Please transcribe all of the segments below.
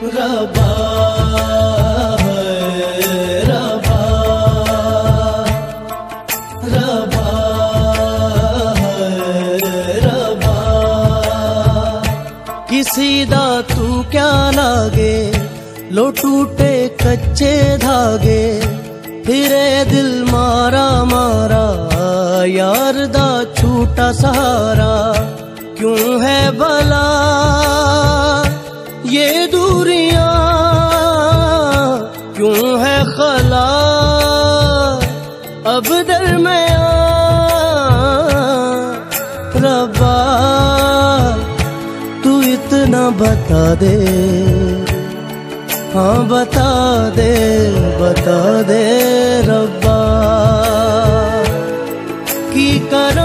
रब्बा रब्बा रब्बा रब्बा किसी दा तू क्या लागे लो टूटे कच्चे धागे फिरे दिल मारा मारा यार दा छूटा सहारा क्यों है भला ये दूरियां क्यों है खला अब दरमियां रब्बा तू इतना बता दे हाँ बता दे रब्बा की करा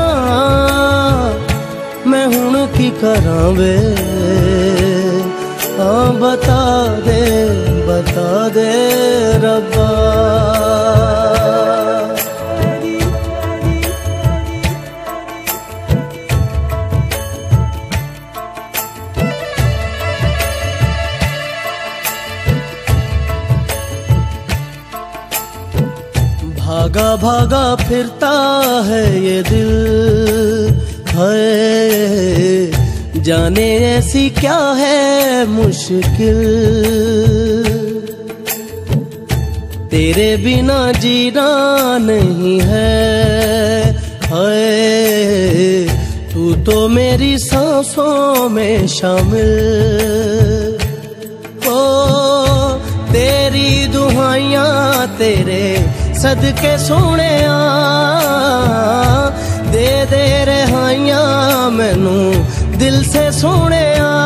मैं हुण की करा वे हाँ बता दे रब्बा भागा भागा फिरता है ये दिल है जाने ऐसी क्या है मुश्किल तेरे बिना जीना नहीं है तू तो मेरी सांसों में शामिल ओ तेरी दुहाइयां तेरे सदके सोने दे रहाइयां मैनू दिल से सोने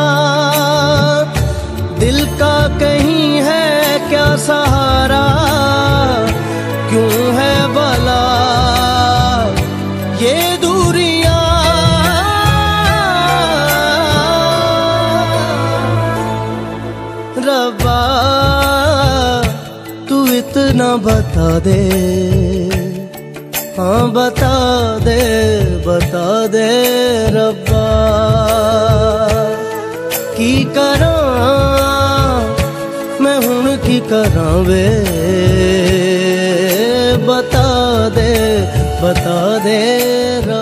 दिल का कहीं है क्या सहारा क्यों है भला ये दूरियां रब्बा तू इतना बता दे हाँ बता दे रब्बा की करा मैं हुण की करा वे बता दे रब्बा।